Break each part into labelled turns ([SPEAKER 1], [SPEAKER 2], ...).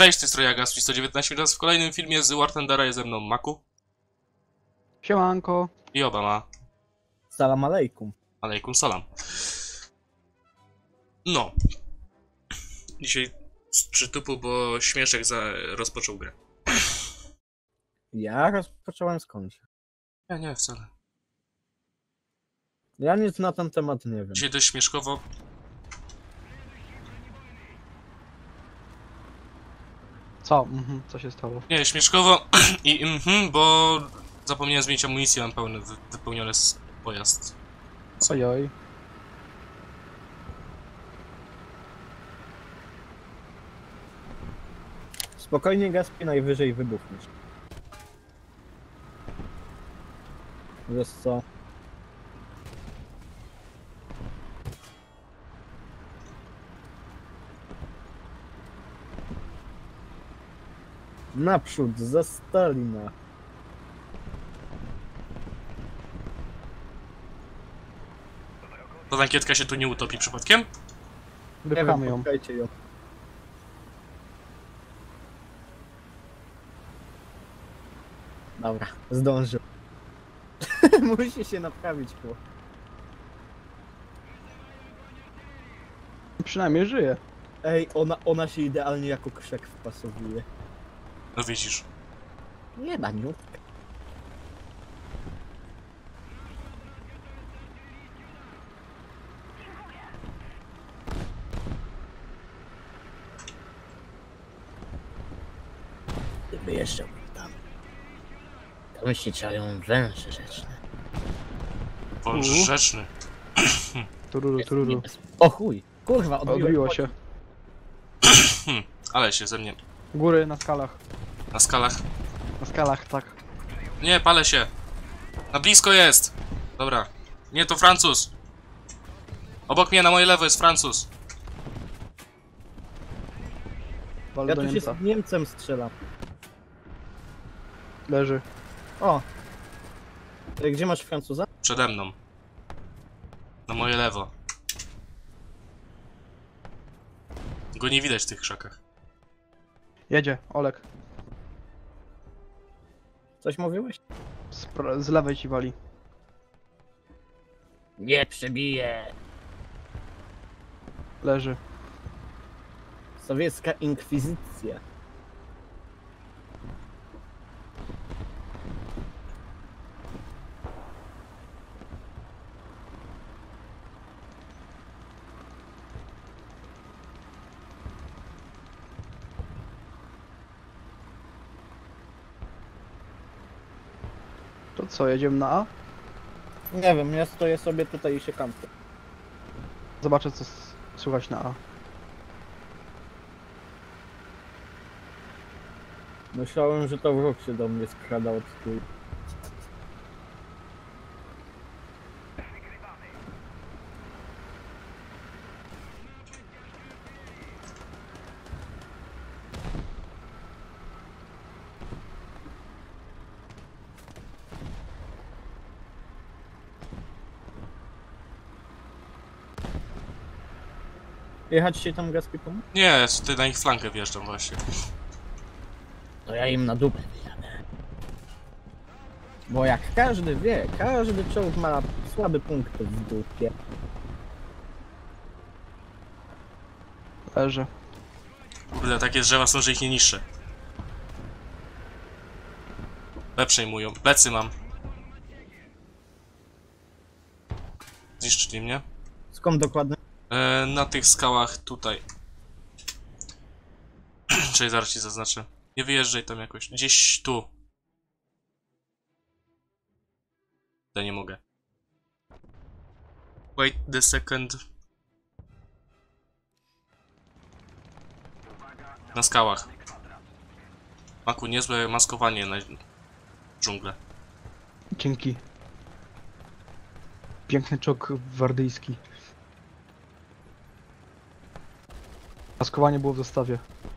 [SPEAKER 1] Cześć, to jest Trojagas, 119 raz w kolejnym filmie z War Thundera jest ze mną Maku
[SPEAKER 2] Siemanko.
[SPEAKER 1] i Obama.
[SPEAKER 3] Salam alejkum.
[SPEAKER 1] Alejkum salam. No. Dzisiaj z przytupu, bo Śmieszek rozpoczął grę.
[SPEAKER 3] Ja rozpocząłem skądś.
[SPEAKER 1] Nie, wcale.
[SPEAKER 3] Ja nic na ten temat nie wiem.
[SPEAKER 1] Dzisiaj dość śmieszkowo.
[SPEAKER 2] Co? Co się stało?
[SPEAKER 1] Nie, śmieszkowo i bo zapomniałem zmienić amunicję, mam pełny, wypełniony pojazd.
[SPEAKER 2] Ojoj.
[SPEAKER 3] Spokojnie, Gaspi, najwyżej wybuchniesz. Wiesz co? Naprzód, za Stalina.
[SPEAKER 1] Ta rankietka się tu nie utopi przypadkiem?
[SPEAKER 3] Nie
[SPEAKER 2] Wypchamy
[SPEAKER 3] wiem,
[SPEAKER 2] ją.
[SPEAKER 3] spotkajcie ją. Dobra, zdążył. Musi się naprawić, chłop.
[SPEAKER 2] Przynajmniej żyje.
[SPEAKER 3] Ej, ona się idealnie jako krzak wpasowuje.
[SPEAKER 1] No widzisz.
[SPEAKER 3] Nie ma niutka. Gdyby jeszcze był tam się czają węże rzeczne.
[SPEAKER 1] Wąż rzeczny.
[SPEAKER 2] Tururu.
[SPEAKER 3] O chuj! Kurwa,
[SPEAKER 2] Odbiło się.
[SPEAKER 1] Ale się ze mnie.
[SPEAKER 2] Góry na skalach.
[SPEAKER 1] Na skalach.
[SPEAKER 2] Na skalach, tak.
[SPEAKER 1] Nie, palę się. Na blisko jest. Dobra. Nie, to Francuz. Obok mnie na moje lewo jest Francuz.
[SPEAKER 2] Walę
[SPEAKER 3] Ja
[SPEAKER 2] do
[SPEAKER 3] tu się
[SPEAKER 2] Niemca.
[SPEAKER 3] z Niemcem strzelam.
[SPEAKER 2] Leży.
[SPEAKER 3] O! Gdzie masz Francuza?
[SPEAKER 1] Przede mną. Na moje lewo. Go nie widać w tych krzakach.
[SPEAKER 2] Jedzie, Olek.
[SPEAKER 3] Coś mówiłeś?
[SPEAKER 2] Z lewej ci wali.
[SPEAKER 3] Nie przebije!
[SPEAKER 2] Leży.
[SPEAKER 3] Sowiecka inkwizycja.
[SPEAKER 2] To co, jedziemy na A?
[SPEAKER 3] Nie wiem, ja stoję sobie tutaj i się kampię.
[SPEAKER 2] Zobaczę co słychać na A.
[SPEAKER 3] Myślałem, że to wróg się do mnie skrada od tyłu. Jechać się tam Gaspi pomóc?
[SPEAKER 1] Nie, tutaj na ich flankę wjeżdżam właśnie.
[SPEAKER 3] To ja im na dupę wyjadę. Bo jak każdy wie, każdy czołg ma słaby punkt w dupie.
[SPEAKER 2] Leży.
[SPEAKER 1] Kurde, takie drzewa są, że ich nie niszczę. B przejmują. Plecy mam. Zniszczyli mnie.
[SPEAKER 3] Skąd dokładnie?
[SPEAKER 1] Na tych skałach tutaj. Czyli zaraz ci zaznaczę. Nie wyjeżdżaj tam jakoś. Gdzieś tu. Ja nie mogę. Wait the second. Na skałach. Maku, niezłe maskowanie na dżunglę.
[SPEAKER 2] Dzięki. Piękny czołg wardyjski. Maskowanie było w zestawie.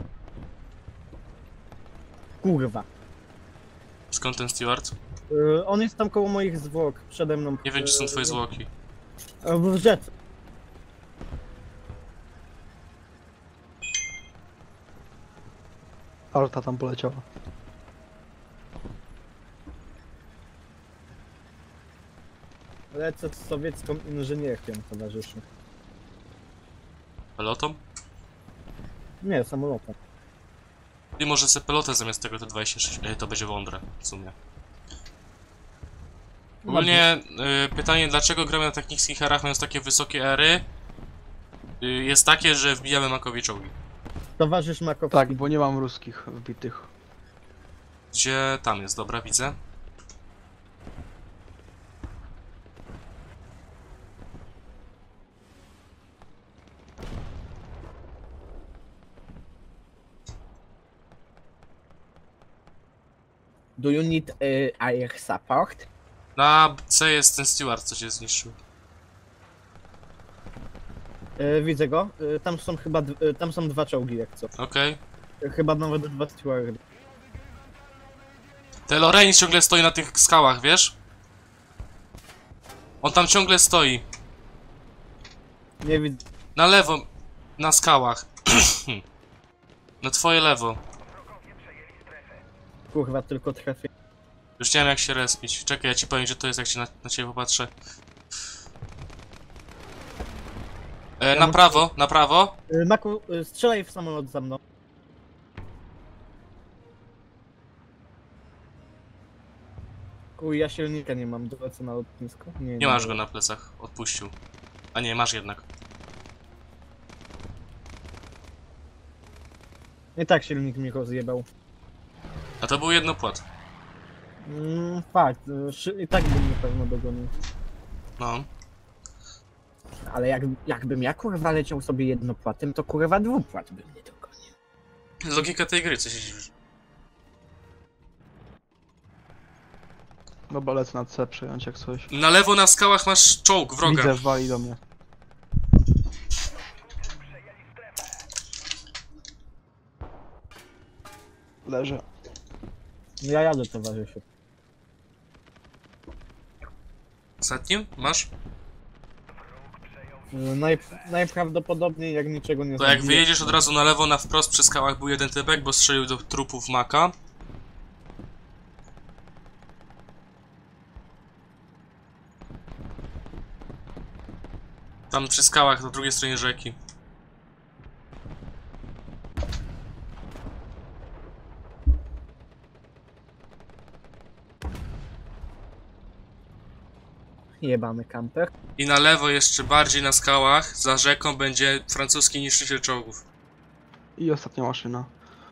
[SPEAKER 3] Kurwa.
[SPEAKER 1] Skąd ten Steward?
[SPEAKER 3] On jest tam koło moich zwłok, przede mną.
[SPEAKER 1] Nie wiem, czy są twoje zwłoki.
[SPEAKER 3] W rzece.
[SPEAKER 2] Arta tam poleciała.
[SPEAKER 4] Lecę z sowiecką inżynierką, towarzyszu.
[SPEAKER 1] Pelotą?
[SPEAKER 4] Nie, samolotem.
[SPEAKER 1] I może sobie pelotę zamiast tego to 26. To będzie mądre w sumie. Ogólnie pytanie, dlaczego gramy na tak niskich erach, mając takie wysokie ery, jest takie, że wbijamy Makowi czołgi.
[SPEAKER 4] Towarzysz Makowski.
[SPEAKER 2] Tak, bo nie mam ruskich wbitych.
[SPEAKER 1] Gdzie tam jest, dobra, widzę.
[SPEAKER 4] Do you need air support?
[SPEAKER 1] Na C jest ten steward, co cię zniszczył.
[SPEAKER 4] Widzę go. Tam są chyba tam są dwa czołgi, jak co.
[SPEAKER 1] Okej.
[SPEAKER 4] Chyba nawet dwa stewardy.
[SPEAKER 1] Te Lorraine ciągle stoi na tych skałach, wiesz? On tam ciągle stoi.
[SPEAKER 4] Nie widzę.
[SPEAKER 1] Na lewo, na skałach. Na twoje lewo.
[SPEAKER 4] Kurwa, tylko trafię.
[SPEAKER 1] Już nie wiem jak się respić. Czekaj, ja ci powiem gdzie to jest, jak się na ciebie popatrzę. Na prawo, na prawo.
[SPEAKER 4] Maku, strzelaj w samolot za mną. Kuj, ja silnika nie mam, dolecę na lotnisko.
[SPEAKER 1] Nie masz go na plecach, odpuścił. A nie, masz jednak.
[SPEAKER 4] I tak silnik mi rozjebał.
[SPEAKER 1] A to był jednopłat.
[SPEAKER 4] Fakt, i tak bym na pewno dogonił.
[SPEAKER 1] No.
[SPEAKER 4] Ale jakbym ja kurwa leciał sobie jednopłatem, to kurwa dwupłat bym nie dogonił.
[SPEAKER 1] Logika tej gry, co się dziwisz.
[SPEAKER 2] Dobra, lecę na C przejąć jak coś.
[SPEAKER 1] Na lewo na skałach masz czołg wroga.
[SPEAKER 2] Widzę, wali do mnie. Leżę.
[SPEAKER 4] Ja jadę, towarzyszu.
[SPEAKER 1] Ostatnim? Masz?
[SPEAKER 4] Najprawdopodobniej jak niczego nie
[SPEAKER 1] To jak
[SPEAKER 4] zabiję,
[SPEAKER 1] wyjedziesz od razu na lewo, na wprost przy skałach był jeden typek, bo strzelił do trupów Maka. Tam przy skałach, na drugiej stronie rzeki.
[SPEAKER 4] Jebany kamper.
[SPEAKER 1] I na lewo jeszcze bardziej na skałach, za rzeką będzie francuski niszczyciel czołgów.
[SPEAKER 2] I ostatnia maszyna.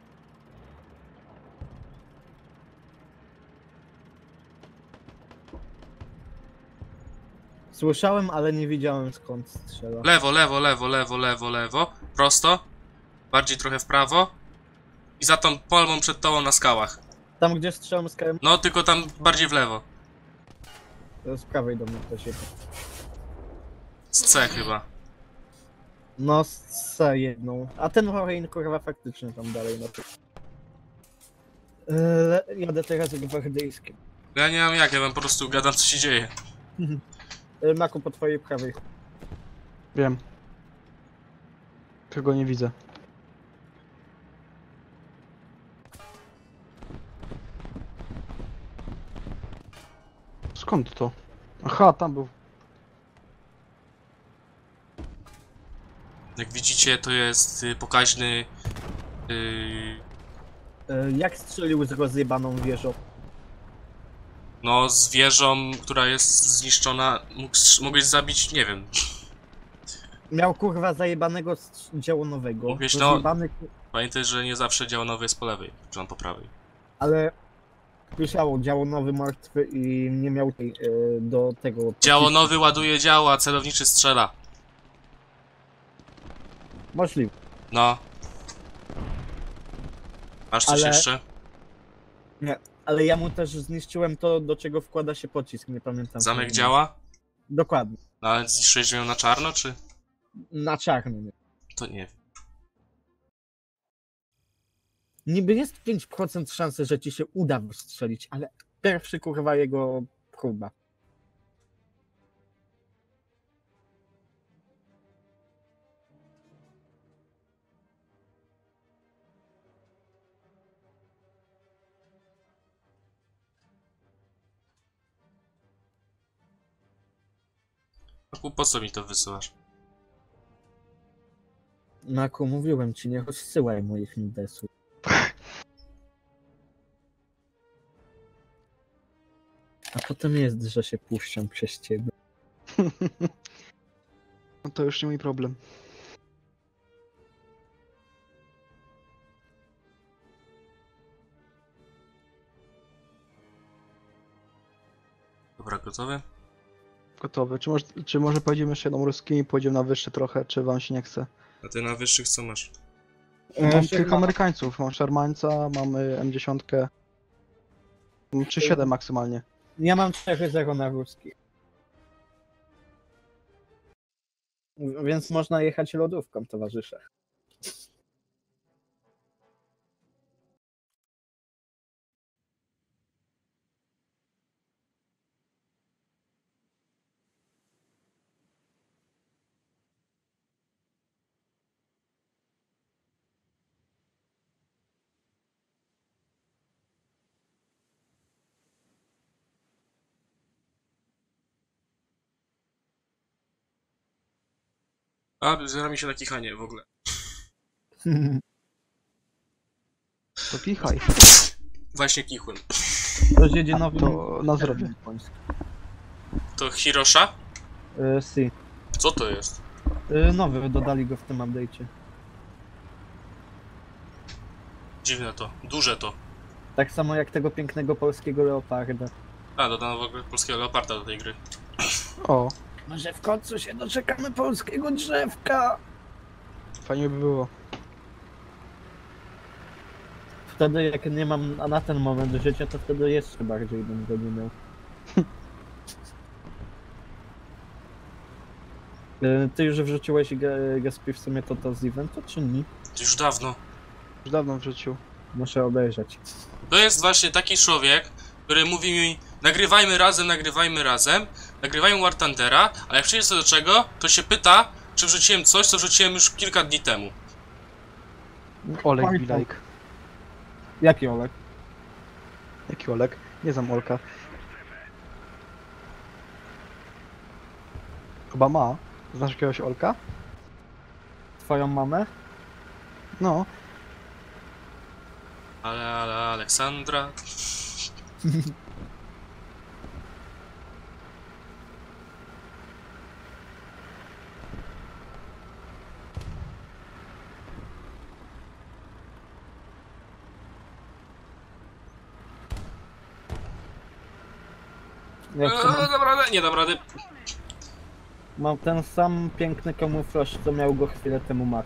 [SPEAKER 4] Słyszałem, ale nie widziałem skąd strzela.
[SPEAKER 1] Lewo, lewo, lewo, lewo, lewo, lewo. Prosto. Bardziej trochę w prawo. I za tą polmą przed tobą na skałach.
[SPEAKER 4] Tam gdzie strzelam z KM,
[SPEAKER 1] No, tylko tam bardziej w lewo.
[SPEAKER 4] z prawej do mnie ktoś jechał.
[SPEAKER 1] Z C chyba.
[SPEAKER 4] No, z jedną. A ten Lorraine kurwa faktycznie tam dalej na tym. Jadę teraz gwardyjskim.
[SPEAKER 1] Ja nie mam jak, ja wam po prostu gadam co się dzieje.
[SPEAKER 4] Maku po twojej prawej.
[SPEAKER 2] Wiem. Tylko nie widzę. Skąd to? Aha, tam był.
[SPEAKER 1] Jak widzicie, to jest pokaźny...
[SPEAKER 4] Jak strzelił z rozjebaną wieżą?
[SPEAKER 1] no, z wieżą, która jest zniszczona. Mogłeś zabić, nie wiem.
[SPEAKER 4] Miał kurwa zajebanego działonowego.
[SPEAKER 1] Mówisz, no-
[SPEAKER 4] Rozjebany,
[SPEAKER 1] Pamiętaj, że nie zawsze działonowy jest po lewej, czy on po prawej.
[SPEAKER 4] ale słyszało działonowy martwy i nie miał tej do tego.
[SPEAKER 1] Działonowy ładuje działa, a celowniczy strzela.
[SPEAKER 4] Możliwe.
[SPEAKER 1] No. Masz coś
[SPEAKER 4] Ale-
[SPEAKER 1] jeszcze?
[SPEAKER 4] Ale ja mu też zniszczyłem to, do czego wkłada się pocisk, nie pamiętam.
[SPEAKER 1] Zamek
[SPEAKER 4] co
[SPEAKER 1] działa?
[SPEAKER 4] Dokładnie.
[SPEAKER 1] No, ale zniszczyłeś ją na czarno, czy?
[SPEAKER 4] Na czarno. Nie.
[SPEAKER 1] To nie wiem.
[SPEAKER 4] Niby jest 5% szansy, że ci się uda wystrzelić, ale pierwszy kurwa jego próba.
[SPEAKER 1] Po co mi to wysyłasz?
[SPEAKER 4] Maku, mówiłem ci, nie rozsyłaj moich indesów. A potem jest, że się puszczam przez ciebie.
[SPEAKER 2] No to już nie mój problem.
[SPEAKER 1] Dobra, gotowy?
[SPEAKER 2] Gotowy. Czy może pojedziemy jeszcze jedną ruskimi, pojedziemy na wyższe trochę, czy wam się nie chce?
[SPEAKER 1] A ty na wyższych co masz?
[SPEAKER 2] Mam tych Amerykańców, mam Shermańca, mamy M10. Mam 3,7 maksymalnie.
[SPEAKER 4] Ja mam 4-0 na ruskich. Więc można jechać lodówką, towarzysze.
[SPEAKER 1] A, zera mi się na kichanie w ogóle.
[SPEAKER 2] To kichaj.
[SPEAKER 1] Właśnie kichłem.
[SPEAKER 4] To jedzie
[SPEAKER 2] A,
[SPEAKER 4] nowy...
[SPEAKER 2] to na zdrowie.
[SPEAKER 1] To Hirosha?
[SPEAKER 4] Si.
[SPEAKER 1] Co to jest?
[SPEAKER 4] Nowy, dodali go w tym update'cie.
[SPEAKER 1] Dziwne to. Duże to.
[SPEAKER 4] Tak samo jak tego pięknego polskiego leoparda.
[SPEAKER 1] A, dodano w ogóle polskiego leoparda do tej gry.
[SPEAKER 2] O,
[SPEAKER 4] Może w końcu się doczekamy polskiego drzewka!
[SPEAKER 2] fajnie by było.
[SPEAKER 4] Wtedy jak nie mam na ten moment życia, to wtedy jeszcze bardziej bym go nie miał. Ty już wrzuciłeś Gaspi w sumie to z eventu, czy nie?
[SPEAKER 1] Już dawno.
[SPEAKER 2] Już dawno w życiu.
[SPEAKER 4] Muszę obejrzeć.
[SPEAKER 1] To jest właśnie taki człowiek, który mówi mi nagrywajmy razem, nagrywajmy War Thundera, ale jak przyjdzie co do czego, to się pyta, czy wrzuciłem coś, co wrzuciłem już kilka dni temu.
[SPEAKER 2] Olek
[SPEAKER 4] Oj,
[SPEAKER 2] be like.
[SPEAKER 4] Jaki Olek?
[SPEAKER 2] Jaki Olek? Nie znam Olka. Chyba ma. Znasz jakiegoś Olka?
[SPEAKER 4] Twoją mamę?
[SPEAKER 2] No.
[SPEAKER 1] Ale Aleksandra...
[SPEAKER 4] Jak to mam,
[SPEAKER 1] Dam radę, nie dam rady.
[SPEAKER 4] mam ten sam piękny kamuflaż, co miał go chwilę temu Mak.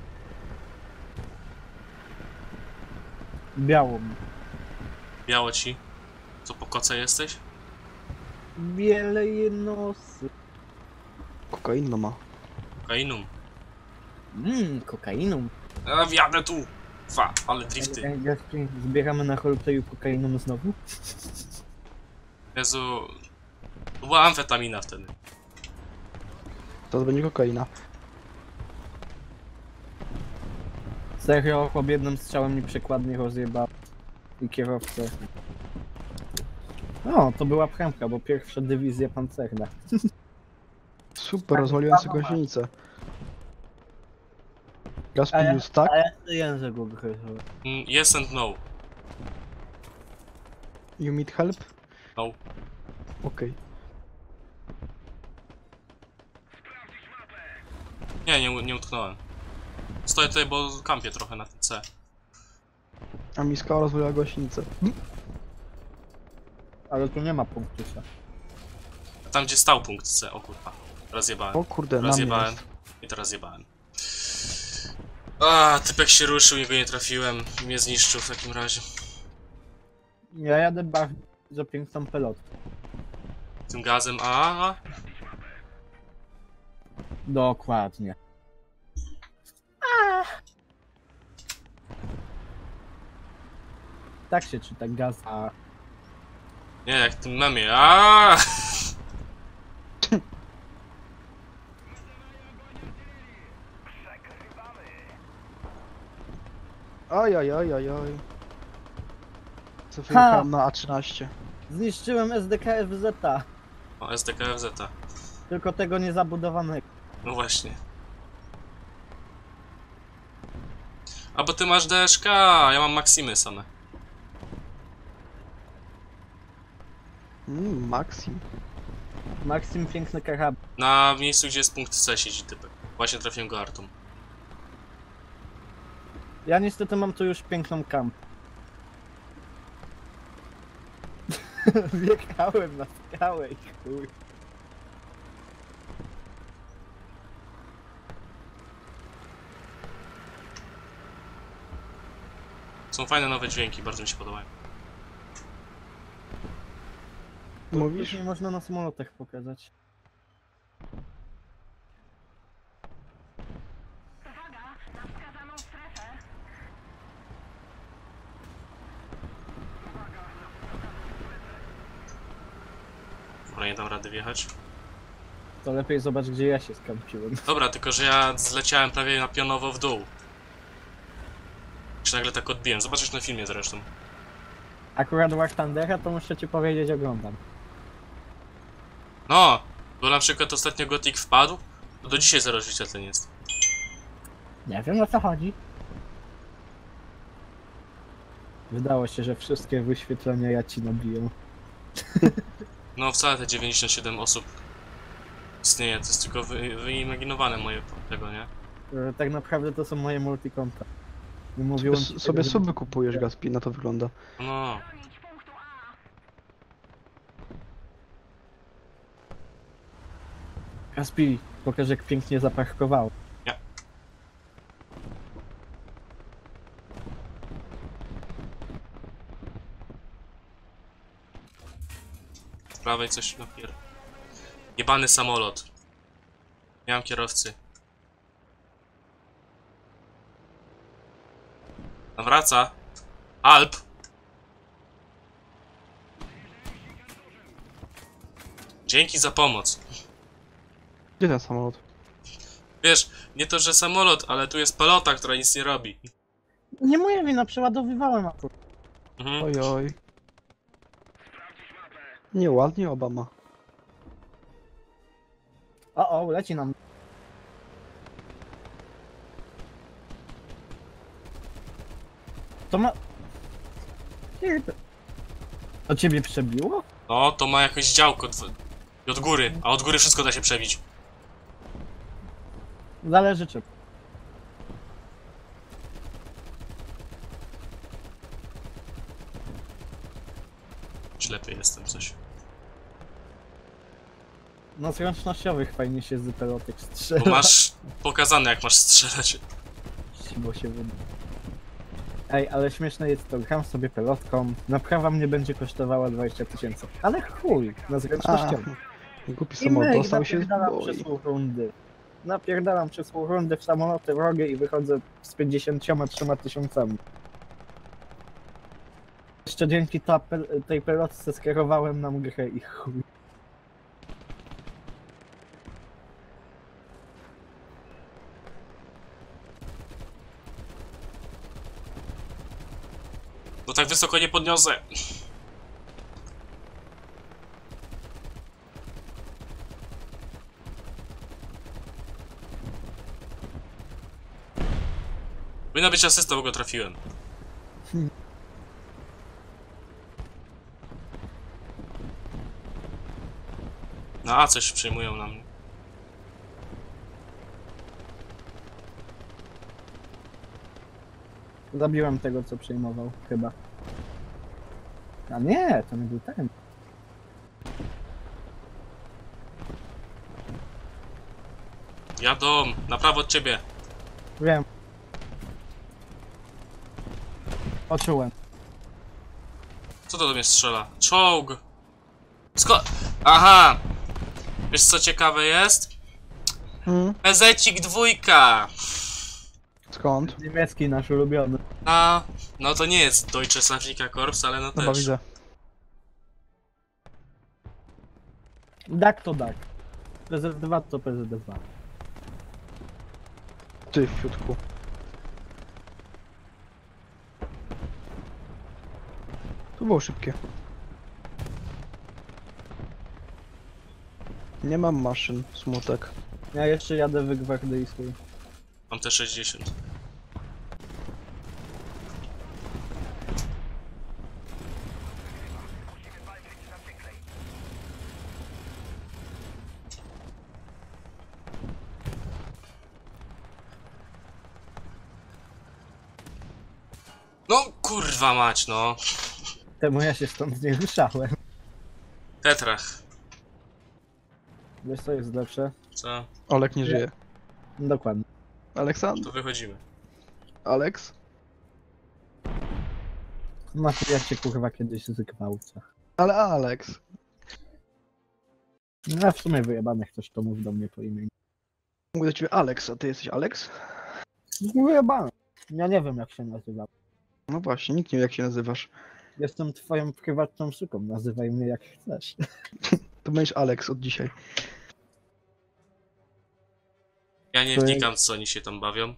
[SPEAKER 4] Białą.
[SPEAKER 1] Biało ci. Co, po koce jesteś?
[SPEAKER 4] Bieleje nosy.
[SPEAKER 2] Kokainno ma.
[SPEAKER 1] Kokainum.
[SPEAKER 4] Kokainą.
[SPEAKER 1] A wjadę tu! Ale drifty.
[SPEAKER 4] Gaspi, zbieramy na roleplayu kokainą znowu?
[SPEAKER 1] Jezu... To była amfetamina wtedy.
[SPEAKER 2] To będzie kokaina.
[SPEAKER 4] Serio, chłop jednym strzałem mi przekładnie rozjebał. I kierowcę. O, to była prędka, bo pierwsza dywizja pancerna.
[SPEAKER 2] Super, rozwaliłem sobie gąsienicę. Gaspinius, tak?
[SPEAKER 4] A ja język ugryzł.
[SPEAKER 1] Yes and no.
[SPEAKER 2] You need help?
[SPEAKER 1] No.
[SPEAKER 2] Okej.
[SPEAKER 1] Nie utknąłem. Stoję tutaj, bo kampię trochę na tym C.
[SPEAKER 2] A mi skała rozwaliła gąsienicę.
[SPEAKER 4] Ale tu nie ma punktu C.
[SPEAKER 1] Tam gdzie stał punkt C, o kurwa. Rozjebałem.
[SPEAKER 2] O kurde, na mnie
[SPEAKER 1] Rozjebałem.
[SPEAKER 2] jest.
[SPEAKER 1] I teraz jebałem. A, typek się ruszył i go nie trafiłem. Mnie zniszczył w takim razie.
[SPEAKER 4] Ja jadę bardzo piękną pelotkę.
[SPEAKER 1] Tym gazem, a.
[SPEAKER 4] Dokładnie. Tak się czyta gaz, a...
[SPEAKER 1] Nie, jak w tym memie, a.
[SPEAKER 2] Oj. Co wyjechałem na A13.
[SPEAKER 4] Zniszczyłem SDKFZ.
[SPEAKER 1] O, SDKFZ.
[SPEAKER 4] Tylko tego nie zabudowanego.
[SPEAKER 1] No właśnie. A bo ty masz DSK, a ja mam Maksimy same.
[SPEAKER 2] Maxim.
[SPEAKER 4] Maksim piękny karab.
[SPEAKER 1] Na miejscu, gdzie jest punkt C siedzi typek. Właśnie trafiłem go artą.
[SPEAKER 4] Ja niestety mam tu już piękną kamp. Wjechałem na skałę i chuj.
[SPEAKER 1] Są fajne nowe dźwięki, bardzo mi się podobają.
[SPEAKER 2] Mówisz?
[SPEAKER 4] Później można na samolotach pokazać.
[SPEAKER 1] Dobra, nie dam rady wjechać.
[SPEAKER 4] To lepiej zobacz, gdzie ja się skampiłem.
[SPEAKER 1] Dobra, tylko że ja zleciałem prawie na pionowo w dół. Się nagle tak odbiłem. Zobaczysz na filmie zresztą.
[SPEAKER 4] Akurat War Thundera to muszę ci powiedzieć, oglądam.
[SPEAKER 1] No! Bo na przykład ostatnio Gothic wpadł, to do dzisiaj 0 życia ten jest.
[SPEAKER 4] Nie wiem, o co chodzi. Wydało się, że wszystkie wyświetlenia ja ci nabiję.
[SPEAKER 1] No wcale te 97 osób istnieje, to jest tylko wyimaginowane moje tego, nie?
[SPEAKER 4] Tak naprawdę to są moje multikonta. Nie mówiłem ci
[SPEAKER 2] Sobie
[SPEAKER 4] tego,
[SPEAKER 2] suby kupujesz, Gaspi, na to wygląda.
[SPEAKER 1] No.
[SPEAKER 4] Kaspi, pokaż jak pięknie zaparkowało.
[SPEAKER 1] Z prawej coś napier... Jebany samolot. Nie mam kierowcy. Nawraca. Alp! Dzięki za pomoc.
[SPEAKER 2] Gdzie ten samolot?
[SPEAKER 1] Wiesz, nie to, że samolot, ale tu jest pelota, która nic nie robi.
[SPEAKER 4] Nie moja wina, przeładowywałem akurat.
[SPEAKER 1] Mhm.
[SPEAKER 2] Ojoj. Nieładnie Obama.
[SPEAKER 4] O, leci nam. To ma... To ciebie przebiło?
[SPEAKER 1] No, to ma jakieś działko i od góry, a od góry wszystko da się przebić.
[SPEAKER 4] Zależy czym.
[SPEAKER 1] Ślepy jestem coś.
[SPEAKER 4] Na zręcznościowych fajnie się z pelotek strzela.
[SPEAKER 1] Bo masz pokazane jak masz strzelać.
[SPEAKER 4] Bo się wyda. Ej, ale śmieszne jest to, gram sobie pelotką, naprawa mnie będzie kosztowała 20 000. Ale chuj, na zręcznościowych.
[SPEAKER 2] Głupi
[SPEAKER 4] I
[SPEAKER 2] samolot
[SPEAKER 4] myk,
[SPEAKER 2] dostał się z
[SPEAKER 4] napierdalam
[SPEAKER 2] boi.
[SPEAKER 4] przez pół rundy. Napierdalam przez pół rundy w samoloty wrogie i wychodzę z 53 000. Jeszcze dzięki tej pelotce skierowałem nam grę i chuj.
[SPEAKER 1] Bo tak wysoko nie podniosę. Powinna być asysta, bo go trafiłem. No a coś przejmują na mnie.
[SPEAKER 4] Zabiłem tego, co przejmował, chyba. A nie, to nie był ten.
[SPEAKER 1] Jadą, na prawo od ciebie.
[SPEAKER 4] Wiem. Poczułem.
[SPEAKER 1] Co to do mnie strzela? Czołg! Aha! Wiesz co ciekawe jest? Pezecik dwójka!
[SPEAKER 2] Skąd?
[SPEAKER 4] Niemiecki nasz ulubiony.
[SPEAKER 1] A, no to nie jest Deutsches Afrika Korps, ale no
[SPEAKER 2] Chyba
[SPEAKER 1] też.
[SPEAKER 2] widzę.
[SPEAKER 4] DAK to DAK. PZ2 to PZ2.
[SPEAKER 2] Ty w fiutku. To było szybkie. Nie mam maszyn, smutek.
[SPEAKER 4] Ja jeszcze jadę w gwardyjskiej.
[SPEAKER 1] Mam te 60. No kurwa mać, no.
[SPEAKER 4] Temu ja się stąd nie ruszałem.
[SPEAKER 1] Tetrach.
[SPEAKER 4] Wiesz co jest lepsze?
[SPEAKER 1] Co?
[SPEAKER 2] Olek nie żyje.
[SPEAKER 4] Dokładnie.
[SPEAKER 2] Aleksandr?
[SPEAKER 1] To wychodzimy.
[SPEAKER 2] Alex?
[SPEAKER 4] Macie jak cię kurwa kiedyś zgwałca.
[SPEAKER 2] Ale Alex.
[SPEAKER 4] No w sumie wyjebane ktoś to mów do mnie po imieniu.
[SPEAKER 2] Mówię do ciebie Alex, a ty jesteś Alex?
[SPEAKER 4] Wyjebane. Ja nie wiem jak się nazywa.
[SPEAKER 2] No właśnie, nikt nie wie jak się nazywasz.
[SPEAKER 4] Jestem twoją prywatną suką, nazywaj mnie jak chcesz.
[SPEAKER 2] To będziesz Alex od dzisiaj.
[SPEAKER 1] Ja nie
[SPEAKER 4] To-
[SPEAKER 1] wnikam, co oni się tam bawią,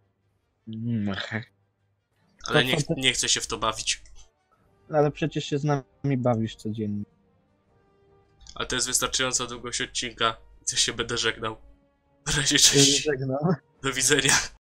[SPEAKER 1] ale
[SPEAKER 4] To co ty-
[SPEAKER 1] nie chcę się w to bawić.
[SPEAKER 4] Ale przecież się z nami bawisz codziennie.
[SPEAKER 1] Ale to jest wystarczająca długość odcinka. I co się będę żegnał. Na razie, cześć.
[SPEAKER 4] Żegnam.
[SPEAKER 1] Do widzenia.